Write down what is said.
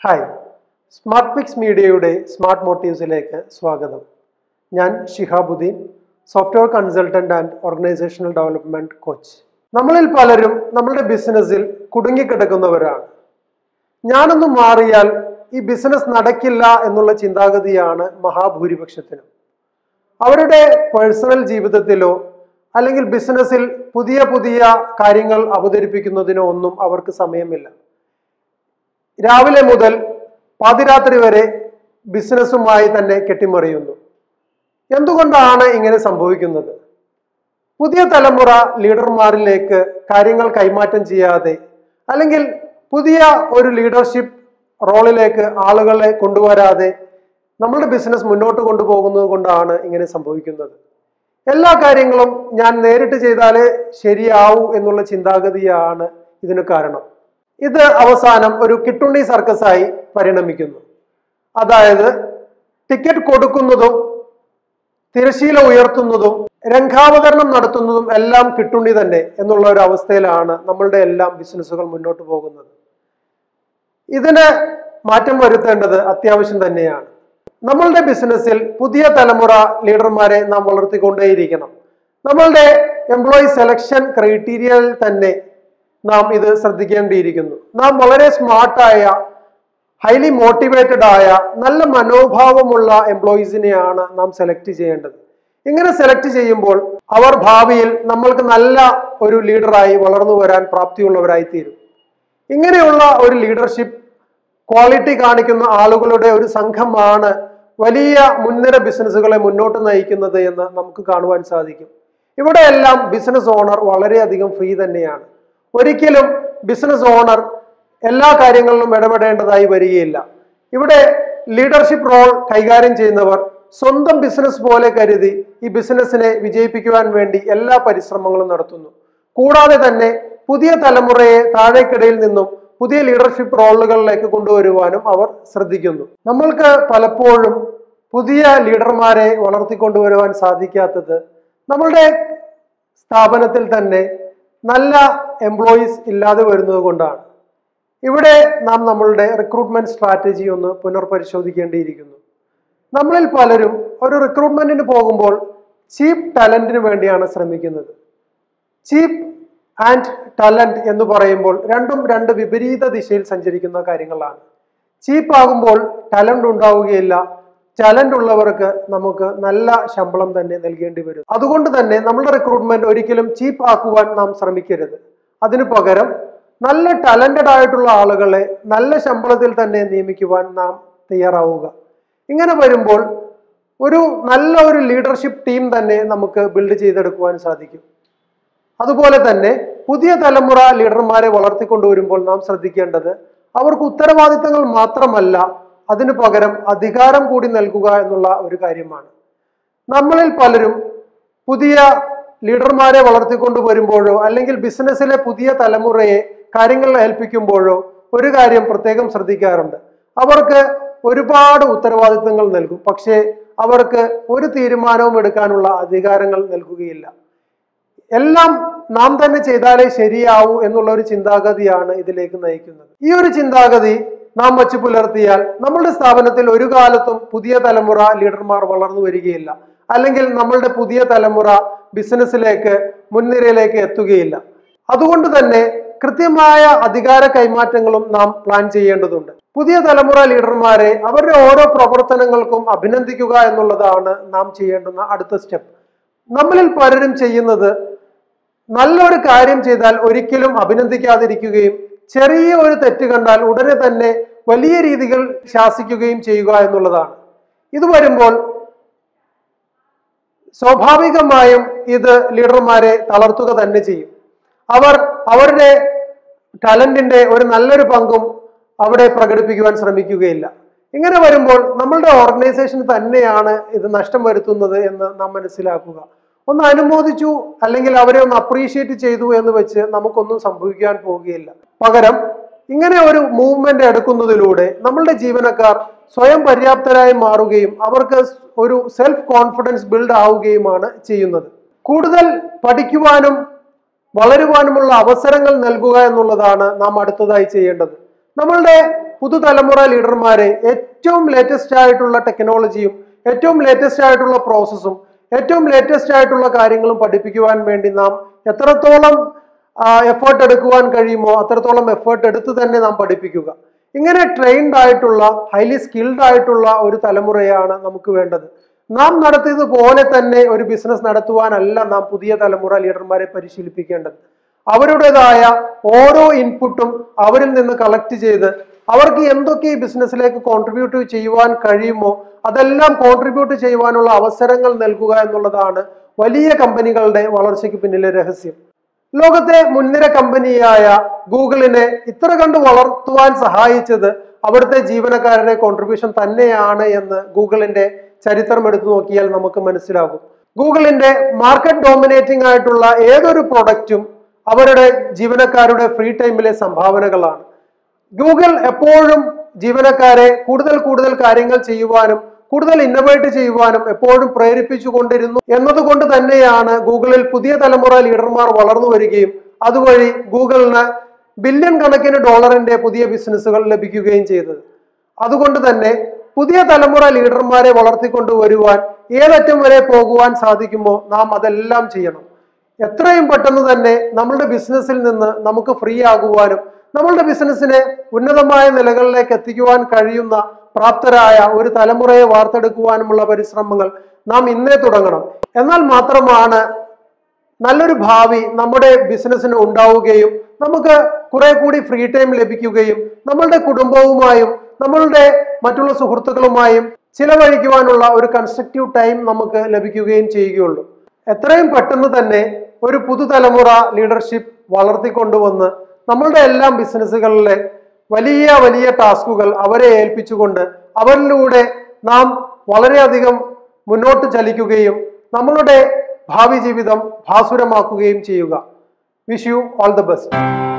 Hi, Smart Pix മീഡിയയുടെ Smart മോട്ടീവ്സിലേക്ക് സ്വാഗതം. ഞാൻ Shihabuddin, software consultant and organisational development coach. നമ്മളിൽ പലരും നമ്മുടെ ബിസിനസ്സിൽ കുടുങ്ങിക്കിടക്കുന്നവരാണ്. ഞാനൊന്ന് മാറിയാൽ ഈ ബിസിനസ് നടക്കില്ല എന്നുള്ള ചിന്താഗതിയാണ് മഹാഭൂരിപക്ഷത്തിനും. അവരുടെ പേഴ്സണൽ ജീവിതത്തിലോ അല്ലെങ്കിൽ ബിസിനസ്സിൽ പുതിയ പുതിയ കാര്യങ്ങൾ അവതരിപ്പിക്കുന്നതിനോ ഒന്നും അവർക്ക് സമയമില്ല. രാവിലെ മുതൽ പാതിരാത്രി വരെ ബിസിനസ്സുമായി തന്നെ കെട്ടിമറിയുന്നു. എന്തുകൊണ്ടാണ് ഇങ്ങനെ സംഭവിക്കുന്നത്? പുതിയ തലമുറ ലീഡർമാരിലേക്ക് കാര്യങ്ങൾ കൈമാറ്റം ചെയ്യാതെ അല്ലെങ്കിൽ പുതിയ ഒരു ലീഡർഷിപ്പ് റോളിലേക്ക് ആളുകളെ കൊണ്ടുവരാതെ നമ്മുടെ ബിസിനസ് മുന്നോട്ട് കൊണ്ടുപോകുന്നത് കൊണ്ടാണ് ഇങ്ങനെ സംഭവിക്കുന്നത്. എല്ലാ കാര്യങ്ങളും ഞാൻ നേരിട്ട് ചെയ്താലേ ശരിയാവൂ എന്നുള്ള ചിന്താഗതിയാണ് ഇതിന് കാരണം. ഇത് അവസാനം ഒരു കിട്ടുണ്ണി സർക്കസായി പരിണമിക്കുന്നു. അതായത് ടിക്കറ്റ് കൊടുക്കുന്നതും തിരശീല ഉയർത്തുന്നതും രംഗാവതരണം നടത്തുന്നതും എല്ലാം കിട്ടുണ്ണി തന്നെ എന്നുള്ള ഒരു അവസ്ഥയിലാണ് നമ്മളുടെ എല്ലാം ബിസിനസ്സുകൾ മുന്നോട്ട് പോകുന്നത്. ഇതിന് മാറ്റം വരുത്തേണ്ടത് അത്യാവശ്യം തന്നെയാണ്. നമ്മളുടെ ബിസിനസ്സിൽ പുതിയ തലമുറ ലീഡർമാരെ നാം വളർത്തിക്കൊണ്ടേയിരിക്കണം. നമ്മളുടെ എംപ്ലോയി സെലക്ഷൻ ക്രൈറ്റീരിയയിൽ തന്നെ നാം ഇത് ശ്രദ്ധിക്കേണ്ടിയിരിക്കുന്നു. നാം വളരെ സ്മാർട്ടായ, ഹൈലി മോട്ടിവേറ്റഡ് ആയ, നല്ല മനോഭാവമുള്ള എംപ്ലോയീസിനെയാണ് നാം സെലക്ട് ചെയ്യേണ്ടത്. ഇങ്ങനെ സെലക്ട് ചെയ്യുമ്പോൾ അവർ ഭാവിയിൽ നമ്മൾക്ക് നല്ല ഒരു ലീഡറായി വളർന്നു വരാൻ പ്രാപ്തിയുള്ളവരായി തീരും. ഇങ്ങനെയുള്ള ഒരു ലീഡർഷിപ്പ് ക്വാളിറ്റി കാണിക്കുന്ന ആളുകളുടെ ഒരു സംഘമാണ് വലിയ മുൻനിര ബിസിനസ്സുകളെ മുന്നോട്ട് നയിക്കുന്നത് എന്ന് നമുക്ക് കാണുവാൻ സാധിക്കും. ഇവിടെയെല്ലാം ബിസിനസ് ഓണർ വളരെയധികം ഫ്രീ തന്നെയാണ്. ഒരിക്കലും ബിസിനസ് ഓണർ എല്ലാ കാര്യങ്ങളിലും ഇടപെടേണ്ടതായി വരികയില്ല. ഇവിടെ ലീഡർഷിപ്പ് റോൾ കൈകാര്യം ചെയ്യുന്നവർ സ്വന്തം ബിസിനസ് പോലെ കരുതി ഈ ബിസിനസ്സിനെ വിജയിപ്പിക്കുവാൻ വേണ്ടി എല്ലാ പരിശ്രമങ്ങളും നടത്തുന്നു. കൂടാതെ തന്നെ പുതിയ തലമുറയെ താഴേക്കിടയിൽ നിന്നും പുതിയ ലീഡർഷിപ്പ് റോളുകളിലേക്ക് കൊണ്ടുവരുവാനും അവർ ശ്രദ്ധിക്കുന്നു. നമ്മൾക്ക് പലപ്പോഴും പുതിയ ലീഡർമാരെ വളർത്തിക്കൊണ്ടുവരുവാൻ സാധിക്കാത്തത് നമ്മളുടെ സ്ഥാപനത്തിൽ തന്നെ നല്ല എംപ്ലോയീസ് ഇല്ലാതെ വരുന്നത് കൊണ്ടാണ്. ഇവിടെ നാം നമ്മളുടെ റിക്രൂട്ട്മെന്റ് സ്ട്രാറ്റജി ഒന്ന് പുനർപരിശോധിക്കേണ്ടിയിരിക്കുന്നു. നമ്മളിൽ പലരും ഒരു റിക്രൂട്ട്മെന്റിന് പോകുമ്പോൾ ചീപ്പ് ടാലന്റിന് വേണ്ടിയാണ് ശ്രമിക്കുന്നത്. ചീപ്പ് ആൻഡ് ടാലന്റ് എന്ന് പറയുമ്പോൾ രണ്ടും രണ്ട് വിപരീത ദിശയിൽ സഞ്ചരിക്കുന്ന കാര്യങ്ങളാണ്. ചീപ്പ് ആകുമ്പോൾ ടാലന്റ് ഉണ്ടാവുകയില്ല. ടാലന്റ് ഉള്ളവർക്ക് നമുക്ക് നല്ല ശമ്പളം തന്നെ നൽകേണ്ടി വരും. അതുകൊണ്ട് തന്നെ നമ്മുടെ റിക്രൂട്ട്മെന്റ് ഒരിക്കലും ചീപ്പ് ആക്കുവാൻ നാം ശ്രമിക്കരുത്. അതിനു പകരം നല്ല ടാലന്റഡ് ആയിട്ടുള്ള ആളുകളെ നല്ല ശമ്പളത്തിൽ തന്നെ നിയമിക്കുവാൻ നാം തയ്യാറാവുക. ഇങ്ങനെ വരുമ്പോൾ ഒരു നല്ല ഒരു ലീഡർഷിപ്പ് ടീം തന്നെ നമുക്ക് ബിൽഡ് ചെയ്തെടുക്കുവാൻ സാധിക്കും. അതുപോലെ തന്നെ പുതിയ തലമുറ ലീഡർമാരെ വളർത്തിക്കൊണ്ടുവരുമ്പോൾ നാം ശ്രദ്ധിക്കേണ്ടത് അവർക്ക് ഉത്തരവാദിത്തങ്ങൾ മാത്രമല്ല, അതിനു പകരം അധികാരം കൂടി നൽകുക എന്നുള്ള ഒരു കാര്യമാണ്. നമ്മളിൽ പലരും പുതിയ ലീഡർമാരെ വളർത്തിക്കൊണ്ടു വരുമ്പോഴോ അല്ലെങ്കിൽ ബിസിനസ്സിലെ പുതിയ തലമുറയെ കാര്യങ്ങൾ ഏൽപ്പിക്കുമ്പോഴോ ഒരു കാര്യം പ്രത്യേകം ശ്രദ്ധിക്കാറുണ്ട്. അവർക്ക് ഒരുപാട് ഉത്തരവാദിത്തങ്ങൾ നൽകും, പക്ഷേ അവർക്ക് ഒരു തീരുമാനവും എടുക്കാനുള്ള അധികാരങ്ങൾ നൽകുകയില്ല. എല്ലാം നാം തന്നെ ചെയ്താലേ ശരിയാവൂ എന്നുള്ള ഒരു ചിന്താഗതിയാണ് ഇതിലേക്ക് നയിക്കുന്നത്. ഈ ഒരു ചിന്താഗതി നാം വച്ചു പുലർത്തിയാൽ നമ്മളുടെ സ്ഥാപനത്തിൽ ഒരു കാലത്തും പുതിയ തലമുറ ലീഡർമാർ വളർന്നു വരികയില്ല, അല്ലെങ്കിൽ നമ്മളുടെ പുതിയ തലമുറ ബിസിനസ്സിലേക്ക് മുൻനിരയിലേക്ക് എത്തുകയില്ല. അതുകൊണ്ട് തന്നെ കൃത്യമായ അധികാര കൈമാറ്റങ്ങളും നാം പ്ലാൻ ചെയ്യേണ്ടതുണ്ട്. പുതിയ തലമുറ ലീഡർമാരെ അവരുടെ ഓരോ പ്രവർത്തനങ്ങൾക്കും അഭിനന്ദിക്കുക എന്നുള്ളതാണ് നാം ചെയ്യേണ്ടുന്ന അടുത്ത സ്റ്റെപ്പ്. നമ്മളിൽ പലരും ചെയ്യുന്നത് നല്ലൊരു കാര്യം ചെയ്താൽ ഒരിക്കലും അഭിനന്ദിക്കാതിരിക്കുകയും ചെറിയ ഒരു തെറ്റ് കണ്ടാൽ ഉടനെ തന്നെ വലിയ രീതികൾ ശാസിക്കുകയും ചെയ്യുക എന്നുള്ളതാണ്. ഇത് വരുമ്പോൾ സ്വാഭാവികമായും ഇത് ലീഡർമാരെ തളർത്തുക തന്നെ ചെയ്യും. അവർ അവരുടെ ടാലന്റിന്റെ ഒരു നല്ലൊരു പങ്കും അവിടെ പ്രകടിപ്പിക്കുവാൻ ശ്രമിക്കുകയില്ല. ഇങ്ങനെ വരുമ്പോൾ നമ്മളുടെ ഓർഗനൈസേഷന് തന്നെയാണ് ഇത് നഷ്ടം വരുത്തുന്നത് എന്ന് നാം മനസ്സിലാക്കുക. ഒന്ന് അനുമോദിച്ചു അല്ലെങ്കിൽ അവരെ ഒന്ന് അപ്രീഷിയേറ്റ് ചെയ്തു എന്ന് വെച്ച് നമുക്കൊന്നും സംഭവിക്കാൻ പോവുകയില്ല. പകരം ഇങ്ങനെ ഒരു മൂവ്മെന്റ് എടുക്കുന്നതിലൂടെ നമ്മളുടെ ജീവനക്കാർ സ്വയം പര്യാപ്തരായി മാറുകയും അവർക്ക് ഒരു സെൽഫ് കോൺഫിഡൻസ് ബിൽഡ് ആവുകയുമാണ് ചെയ്യുന്നത്. കൂടുതൽ പഠിക്കുവാനും വളരുവാനുമുള്ള അവസരങ്ങൾ നൽകുക എന്നുള്ളതാണ് നാം അടുത്തതായി ചെയ്യേണ്ടത്. നമ്മളുടെ പുതുതലമുറ ലീഡർമാരെ ഏറ്റവും ലേറ്റസ്റ്റ് ആയിട്ടുള്ള ടെക്നോളജിയും ഏറ്റവും ലേറ്റസ്റ്റ് ആയിട്ടുള്ള പ്രോസസ്സും ഏറ്റവും ലേറ്റസ്റ്റ് ആയിട്ടുള്ള കാര്യങ്ങളും പഠിപ്പിക്കുവാൻ വേണ്ടി നാം എത്രത്തോളം എഫേർട്ട് എടുക്കുവാൻ കഴിയുമോ അത്രത്തോളം എഫേർട്ട് എടുത്ത് തന്നെ നാം പഠിപ്പിക്കുക. ഇങ്ങനെ ട്രെയിൻഡ് ആയിട്ടുള്ള ഹൈലി സ്കിൽഡ് ആയിട്ടുള്ള ഒരു തലമുറയാണ് നമുക്ക് വേണ്ടത്. നാം നടത്തിയതുപോലെ തന്നെ ഒരു ബിസിനസ് നടത്തുവാനല്ല നാം പുതിയ തലമുറ ലീഡർമാരെ പരിശീലിപ്പിക്കേണ്ടത്. അവരുടേതായ ഓരോ ഇൻപുട്ടും അവരിൽ നിന്ന് കളക്ട് ചെയ്ത് അവർക്ക് എന്തൊക്കെ ഈ ബിസിനസ്സിലേക്ക് കോൺട്രിബ്യൂട്ട് ചെയ്യുവാൻ കഴിയുമോ അതെല്ലാം കോൺട്രിബ്യൂട്ട് ചെയ്യുവാനുള്ള അവസരങ്ങൾ നൽകുക എന്നുള്ളതാണ് വലിയ കമ്പനികളുടെ വളർച്ചയ്ക്ക് പിന്നിലെ രഹസ്യം. ലോകത്തെ മുൻനിര കമ്പനിയായ ഗൂഗിളിനെ ഇത്ര കണ്ട് വളർത്തുവാൻ സഹായിച്ചത് അവിടുത്തെ ജീവനക്കാരുടെ കോൺട്രിബ്യൂഷൻ തന്നെയാണ് എന്ന് ഗൂഗിളിന്റെ ചരിത്രം എടുത്തു നോക്കിയാൽ നമുക്ക് മനസ്സിലാകും. ഗൂഗിളിന്റെ മാർക്കറ്റ് ഡോമിനേറ്റിംഗ് ആയിട്ടുള്ള ഏതൊരു പ്രൊഡക്റ്റും അവരുടെ ജീവനക്കാരുടെ ഫ്രീ ടൈമിലെ സംഭാവനകളാണ്. ഗൂഗിൾ എപ്പോഴും ജീവനക്കാരെ കൂടുതൽ കാര്യങ്ങൾ ചെയ്യുവാനും കൂടുതൽ ഇന്നോവേറ്റ് ചെയ്യുവാനും എപ്പോഴും പ്രേരിപ്പിച്ചുകൊണ്ടിരുന്നു എന്നതുകൊണ്ട് തന്നെയാണ് ഗൂഗിളിൽ പുതിയ തലമുറ ലീഡർമാർ വളർന്നു വരികയും അതുവഴി ഗൂഗിളിന് ബില്യൺ കണക്കിന് ഡോളറിന്റെ പുതിയ ബിസിനസ്സുകൾ ലഭിക്കുകയും ചെയ്തത്. അതുകൊണ്ട് തന്നെ പുതിയ തലമുറ ലീഡർമാരെ വളർത്തിക്കൊണ്ടുവരുവാൻ ഏതറ്റം വരെ പോകുവാൻ സാധിക്കുമോ നാം അതെല്ലാം ചെയ്യണം. എത്രയും പെട്ടെന്ന് തന്നെ നമ്മളുടെ ബിസിനസ്സിൽ നിന്ന് നമുക്ക് ഫ്രീ ആകുവാനും നമ്മളുടെ ബിസിനസ്സിനെ ഉന്നതമായ നിലകളിലേക്ക് എത്തിക്കുവാൻ കഴിയുന്ന പ്രാപ്തരായ ഒരു തലമുറയെ വാർത്തെടുക്കുവാനുമുള്ള പരിശ്രമങ്ങൾ നാം ഇന്നേ തുടങ്ങണം. എന്നാൽ മാത്രമാണ് നല്ലൊരു ഭാവി നമ്മുടെ ബിസിനസ്സിന് ഉണ്ടാവുകയും നമുക്ക് കുറെ കൂടി ഫ്രീ ടൈം ലഭിക്കുകയും നമ്മളുടെ കുടുംബവുമായും നമ്മളുടെ മറ്റുള്ള സുഹൃത്തുക്കളുമായും ചിലവഴിക്കുവാനുള്ള ഒരു കൺസ്ട്രക്റ്റീവ് ടൈം നമുക്ക് ലഭിക്കുകയും ചെയ്യുകയുള്ളൂ. എത്രയും പെട്ടെന്ന് തന്നെ ഒരു പുതുതലമുറ ലീഡർഷിപ്പ് വളർത്തിക്കൊണ്ടുവന്ന് നമ്മളുടെ എല്ലാം ബിസിനസ്സുകളിലെ വലിയ ടാസ്കുകൾ അവരെ ഏൽപ്പിച്ചുകൊണ്ട് അവരിലൂടെ നാം വളരെയധികം മുന്നോട്ട് ചലിക്കുകയും നമ്മളുടെ ഭാവി ജീവിതം ഭാസുരമാക്കുകയും ചെയ്യുക. Wish you all the best.